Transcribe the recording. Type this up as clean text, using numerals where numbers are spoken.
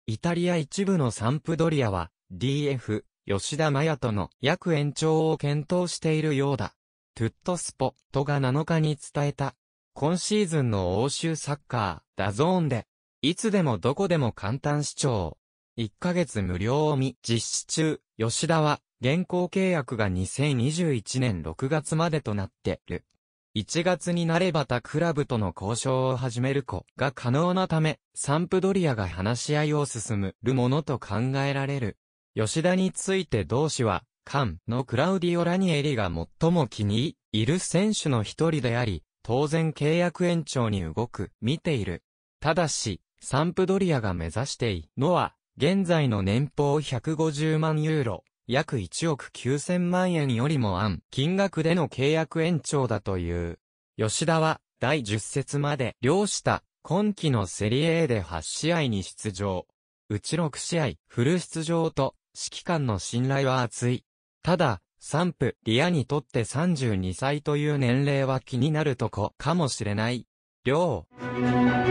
イタリア一部のサンプドリアは DF、吉田麻也との約延長を検討しているようだ。トゥットスポットが7日に伝えた。今シーズンの欧州サッカー、ダゾーンで、いつでもどこでも簡単視聴。1ヶ月無料を実施中、吉田は、現行契約が2021年6月までとなってる。1月になれば他クラブとの交渉を始めることが可能なため、サンプドリアが話し合いを進むものと考えられる。吉田について同氏は、カンのクラウディオ・ラニエリが最も気に入る選手の一人であり、当然契約延長に見ている。ただし、サンプドリアが目指しているのは、現在の年俸150万ユーロ、約1億9000万円よりも金額での契約延長だという。吉田は、第10節まで両した今季のセリエ A で8試合に出場。うち6試合、フル出場と、指揮官の信頼は厚い。ただ、サンプリアにとって32歳という年齢は気になるとこかもしれない。両